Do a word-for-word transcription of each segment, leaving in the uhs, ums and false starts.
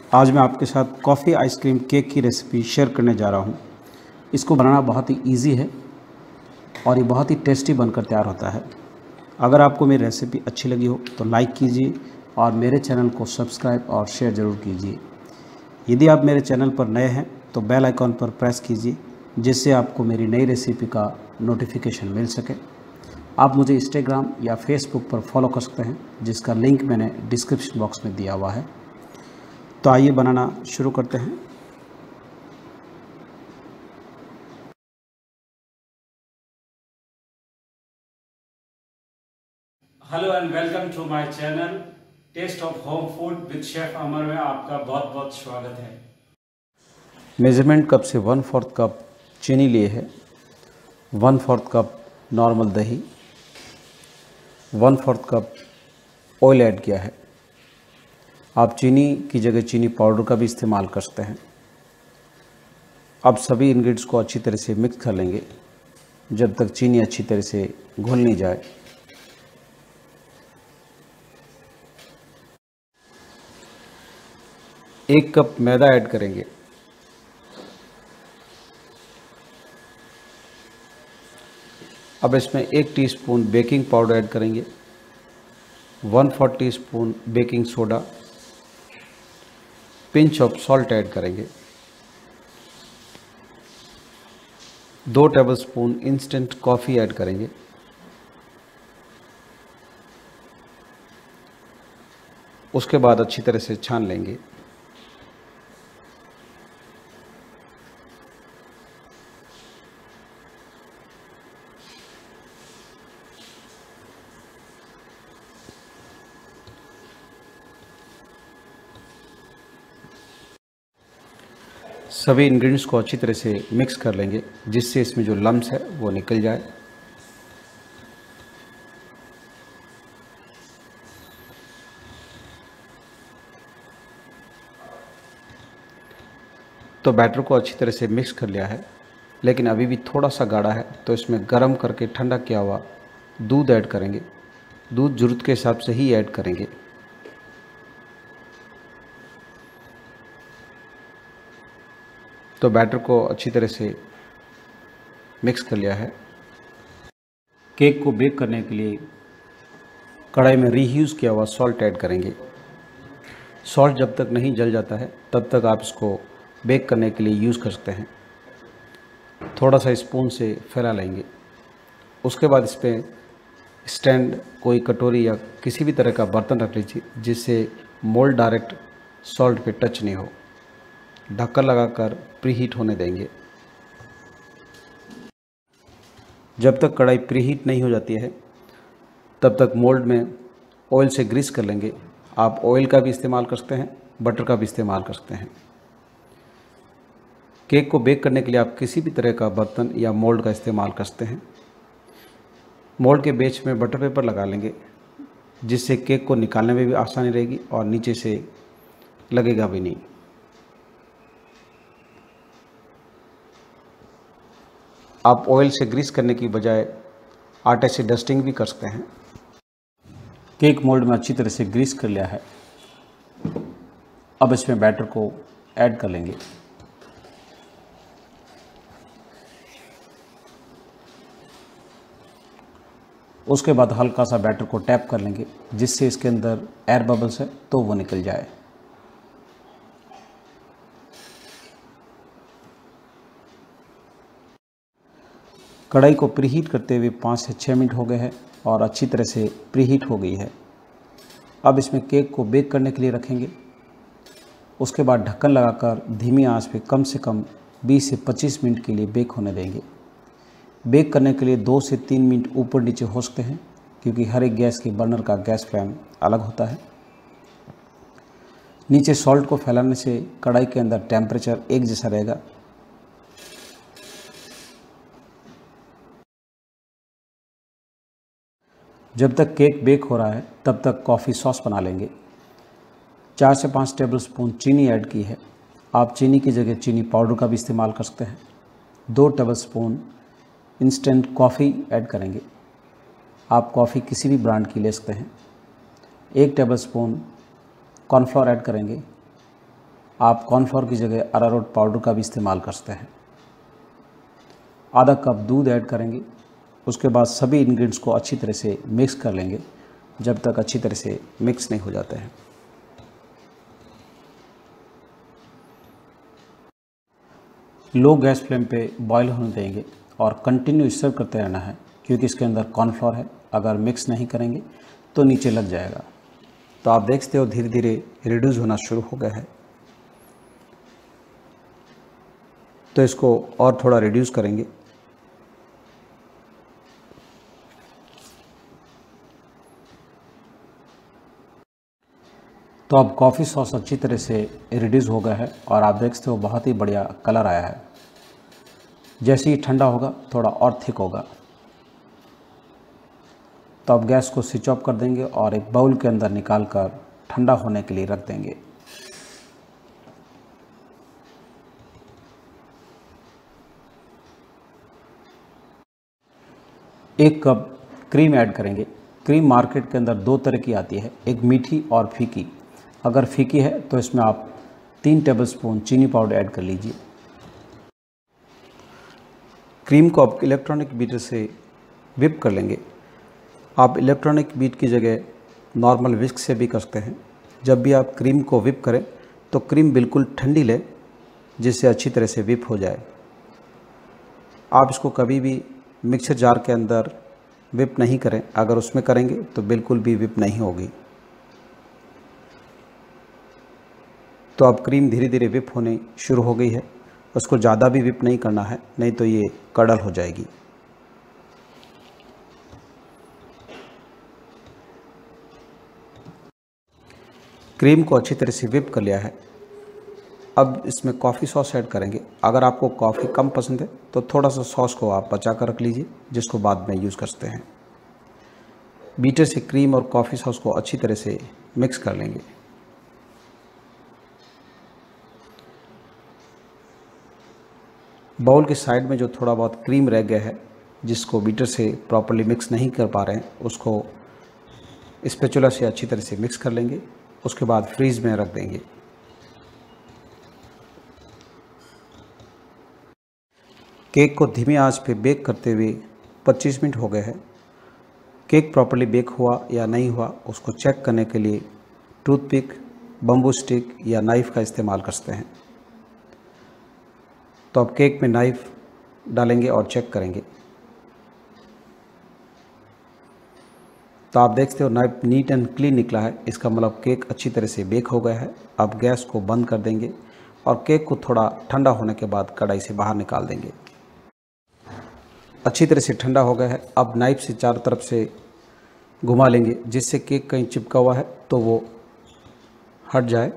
आज मैं आपके साथ कॉफ़ी आइसक्रीम केक की रेसिपी शेयर करने जा रहा हूँ। इसको बनाना बहुत ही इजी है और ये बहुत ही टेस्टी बनकर तैयार होता है। अगर आपको मेरी रेसिपी अच्छी लगी हो तो लाइक कीजिए और मेरे चैनल को सब्सक्राइब और शेयर ज़रूर कीजिए। यदि आप मेरे चैनल पर नए हैं तो बेल आइकॉन पर प्रेस कीजिए, जिससे आपको मेरी नई रेसिपी का नोटिफिकेशन मिल सके। आप मुझे इंस्टाग्राम या फेसबुक पर फॉलो कर सकते हैं, जिसका लिंक मैंने डिस्क्रिप्शन बॉक्स में दिया हुआ है। तो आइए बनाना शुरू करते हैं। Hello and welcome to my channel taste of home food with chef Amar में आपका बहुत बहुत स्वागत है। मेजरमेंट कप से वन फोर्थ कप चीनी लिए है, वन फोर्थ कप नॉर्मल दही, one fourth cup oil add किया है। आप चीनी की जगह चीनी पाउडर का भी इस्तेमाल कर सकते हैं। अब सभी इंग्रेडिएंट्स को अच्छी तरह से मिक्स कर लेंगे जब तक चीनी अच्छी तरह से घुल नहीं जाए। एक कप मैदा ऐड करेंगे। अब इसमें एक टीस्पून बेकिंग पाउडर ऐड करेंगे, one fourth teaspoon baking soda, pinch of salt add करेंगे, दो टेबलस्पून इंस्टेंट कॉफ़ी ऐड करेंगे, उसके बाद अच्छी तरह से छान लेंगे। सभी इंग्रेडिएंट्स को अच्छी तरह से मिक्स कर लेंगे, जिससे इसमें जो लम्स है वो निकल जाए। तो बैटर को अच्छी तरह से मिक्स कर लिया है, लेकिन अभी भी थोड़ा सा गाढ़ा है, तो इसमें गर्म करके ठंडा किया हुआ दूध ऐड करेंगे। दूध ज़रूरत के हिसाब से ही ऐड करेंगे। तो बैटर को अच्छी तरह से मिक्स कर लिया है। केक को बेक करने के लिए कढ़ाई में रीयूज़ किया हुआ सॉल्ट ऐड करेंगे। सॉल्ट जब तक नहीं जल जाता है तब तक आप इसको बेक करने के लिए यूज़ कर सकते हैं। थोड़ा सा स्पून से फैला लेंगे। उसके बाद इस पर स्टैंड, कोई कटोरी या किसी भी तरह का बर्तन रख लीजिए, जिससे मोल्ड डायरेक्ट सॉल्ट पे टच नहीं हो। ढक्कन लगाकर प्रीहीट होने देंगे। जब तक कढ़ाई प्रीहीट नहीं हो जाती है तब तक मोल्ड में ऑयल से ग्रीस कर लेंगे। आप ऑयल का भी इस्तेमाल कर सकते हैं, बटर का भी इस्तेमाल कर सकते हैं। केक को बेक करने के लिए आप किसी भी तरह का बर्तन या मोल्ड का इस्तेमाल कर सकते हैं। मोल्ड के बीच में बटर पेपर लगा लेंगे, जिससे केक को निकालने में भी आसानी रहेगी और नीचे से लगेगा भी नहीं। आप ऑयल से ग्रीस करने की बजाय आटे से डस्टिंग भी कर सकते हैं। केक मोल्ड में अच्छी तरह से ग्रीस कर लिया है। अब इसमें बैटर को ऐड कर लेंगे। उसके बाद हल्का सा बैटर को टैप कर लेंगे, जिससे इसके अंदर एयर बबल्स है तो वो निकल जाए। कढ़ाई को प्रीहीट करते हुए पाँच से छः मिनट हो गए हैं और अच्छी तरह से प्रीहीट हो गई है। अब इसमें केक को बेक करने के लिए रखेंगे। उसके बाद ढक्कन लगाकर धीमी आंच पे कम से कम बीस से पच्चीस मिनट के लिए बेक होने देंगे। बेक करने के लिए दो से तीन मिनट ऊपर नीचे हो सकते हैं, क्योंकि हर एक गैस की बर्नर का गैस फ्लेम अलग होता है। नीचे सॉल्ट को फैलाने से कढ़ाई के अंदर टेम्परेचर एक जैसा रहेगा। जब तक केक बेक हो रहा है तब तक कॉफ़ी सॉस बना लेंगे। चार से पाँच टेबलस्पून चीनी ऐड की है। आप चीनी की जगह चीनी पाउडर का भी इस्तेमाल कर सकते हैं। दो टेबलस्पून इंस्टेंट कॉफ़ी ऐड करेंगे। आप कॉफ़ी किसी भी ब्रांड की ले सकते हैं। एक टेबलस्पून कॉर्नफ्लोर ऐड करेंगे। आप कॉर्नफ्लोर की जगह अरारोट पाउडर का भी इस्तेमाल कर सकते हैं। आधा कप दूध ऐड करेंगे। उसके बाद सभी इंग्रेडिएंट्स को अच्छी तरह से मिक्स कर लेंगे जब तक अच्छी तरह से मिक्स नहीं हो जाते हैं। लो गैस फ्लेम पे बॉईल होने देंगे और कंटिन्यू सर्व करते रहना है, क्योंकि इसके अंदर कॉर्नफ्लोर है। अगर मिक्स नहीं करेंगे तो नीचे लग जाएगा। तो आप देख सकते हो धीरे धीरे रिड्यूस होना शुरू हो गया है। तो इसको और थोड़ा रिड्यूस करेंगे। तो अब कॉफ़ी सॉस अच्छी तरह से रिड्यूस हो गया है और आप देख सकते हो बहुत ही बढ़िया कलर आया है। जैसे ही ठंडा होगा थोड़ा और थिक होगा। तो अब गैस को स्विच ऑफ कर देंगे और एक बाउल के अंदर निकाल कर ठंडा होने के लिए रख देंगे। एक कप क्रीम ऐड करेंगे। क्रीम मार्केट के अंदर दो तरह की आती है, एक मीठी और फीकी। अगर फीकी है तो इसमें आप तीन टेबलस्पून चीनी पाउडर ऐड कर लीजिए। क्रीम को आप इलेक्ट्रॉनिक बीटर से विप कर लेंगे। आप इलेक्ट्रॉनिक बीट की जगह नॉर्मल विस्क से भी कर सकते हैं। जब भी आप क्रीम को विप करें तो क्रीम बिल्कुल ठंडी लें, जिससे अच्छी तरह से विप हो जाए। आप इसको कभी भी मिक्सर जार के अंदर विप नहीं करें। अगर उसमें करेंगे तो बिल्कुल भी विप नहीं होगी। तो अब क्रीम धीरे धीरे विप होने शुरू हो गई है। उसको ज़्यादा भी विप नहीं करना है, नहीं तो ये कड़ल हो जाएगी। क्रीम को अच्छी तरह से विप कर लिया है। अब इसमें कॉफ़ी सॉस ऐड करेंगे। अगर आपको कॉफ़ी कम पसंद है तो थोड़ा सा सॉस को आप बचा कर रख लीजिए, जिसको बाद में यूज़ कर सकते हैं। बीटर से क्रीम और कॉफ़ी सॉस को अच्छी तरह से मिक्स कर लेंगे। बाउल के साइड में जो थोड़ा बहुत क्रीम रह गया है, जिसको बीटर से प्रॉपर्ली मिक्स नहीं कर पा रहे हैं, उसको स्पैचुला से अच्छी तरह से मिक्स कर लेंगे। उसके बाद फ्रीज में रख देंगे। केक को धीमी आंच पे बेक करते हुए पच्चीस मिनट हो गए हैं। केक प्रॉपर्ली बेक हुआ या नहीं हुआ उसको चेक करने के लिए टूथपिक, बम्बू स्टिक या नाइफ़ का इस्तेमाल कर सकते हैं। तो अब केक में नाइफ़ डालेंगे और चेक करेंगे। तो आप देखते हो नाइफ नीट एंड क्लीन निकला है। इसका मतलब केक अच्छी तरह से बेक हो गया है। अब गैस को बंद कर देंगे और केक को थोड़ा ठंडा होने के बाद कढ़ाई से बाहर निकाल देंगे। अच्छी तरह से ठंडा हो गया है। अब नाइफ से चारों तरफ से घुमा लेंगे, जिससे केक कहीं चिपका हुआ है तो वो हट जाए।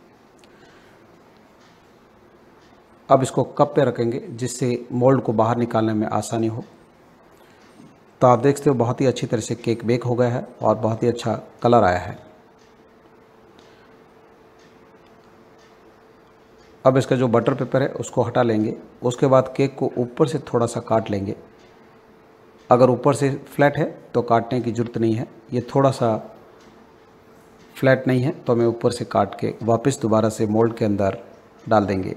अब इसको कप पे रखेंगे, जिससे मोल्ड को बाहर निकालने में आसानी हो। तो आप देख सकते हो बहुत ही अच्छी तरह से केक बेक हो गया है और बहुत ही अच्छा कलर आया है। अब इसका जो बटर पेपर है उसको हटा लेंगे। उसके बाद केक को ऊपर से थोड़ा सा काट लेंगे। अगर ऊपर से फ्लैट है तो काटने की ज़रूरत नहीं है। ये थोड़ा सा फ्लैट नहीं है तो हमें ऊपर से काट के वापस दोबारा से मोल्ड के अंदर डाल देंगे।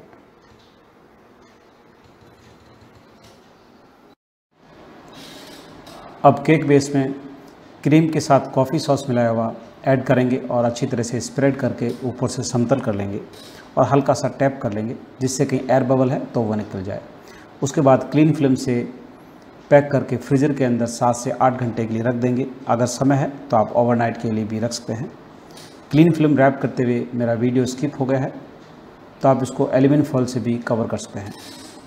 अब केक बेस में क्रीम के साथ कॉफ़ी सॉस मिलाया हुआ ऐड करेंगे और अच्छी तरह से स्प्रेड करके ऊपर से समतल कर लेंगे और हल्का सा टैप कर लेंगे, जिससे कहीं एयर बबल है तो वह निकल जाए। उसके बाद क्लीन फिल्म से पैक करके फ्रीज़र के अंदर सात से आठ घंटे के लिए रख देंगे। अगर समय है तो आप ओवरनाइट के लिए भी रख सकते हैं। क्लीन फिल्म रैप करते हुए मेरा वीडियो स्किप हो गया है, तो आप इसको एल्यूमिनियम फॉइल से भी कवर कर सकते हैं।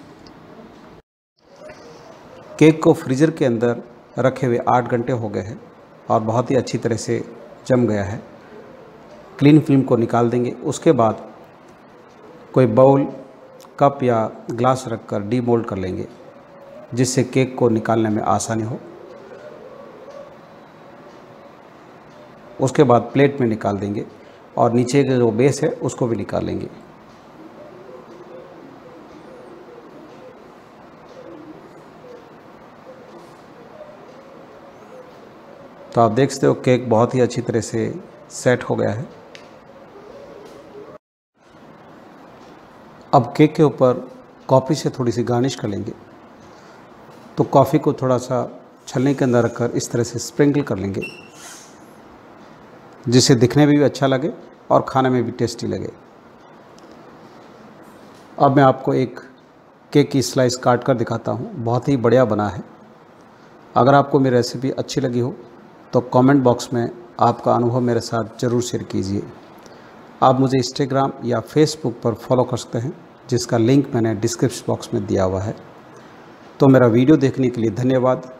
केक को फ्रीज़र के अंदर रखे हुए आठ घंटे हो गए हैं और बहुत ही अच्छी तरह से जम गया है। क्लीन फिल्म को निकाल देंगे। उसके बाद कोई बाउल, कप या ग्लास रखकर डीमोल्ड कर लेंगे, जिससे केक को निकालने में आसानी हो। उसके बाद प्लेट में निकाल देंगे और नीचे का जो बेस है उसको भी निकाल लेंगे। तो आप देख सकते हो केक बहुत ही अच्छी तरह से सेट हो गया है। अब केक के ऊपर कॉफ़ी से थोड़ी सी गार्निश कर लेंगे। तो कॉफ़ी को थोड़ा सा छलनी के अंदर रखकर इस तरह से स्प्रिंकल कर लेंगे, जिससे दिखने में भी अच्छा लगे और खाने में भी टेस्टी लगे। अब मैं आपको एक केक की स्लाइस काट कर दिखाता हूँ। बहुत ही बढ़िया बना है। अगर आपको मेरी रेसिपी अच्छी लगी हो तो कमेंट बॉक्स में आपका अनुभव मेरे साथ ज़रूर शेयर कीजिए। आप मुझे इंस्टाग्राम या फेसबुक पर फॉलो कर सकते हैं, जिसका लिंक मैंने डिस्क्रिप्शन बॉक्स में दिया हुआ है। तो मेरा वीडियो देखने के लिए धन्यवाद।